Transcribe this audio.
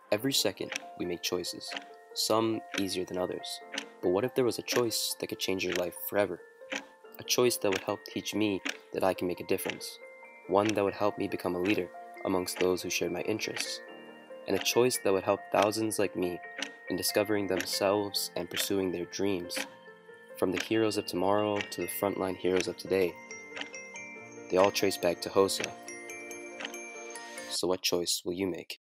Every second, we make choices, some easier than others. But what if there was a choice that could change your life forever? A choice that would help teach me that I can make a difference. One that would help me become a leader amongst those who share my interests. And a choice that would help thousands like me in discovering themselves and pursuing their dreams. From the heroes of tomorrow to the frontline heroes of today, they all trace back to HOSA. So what choice will you make?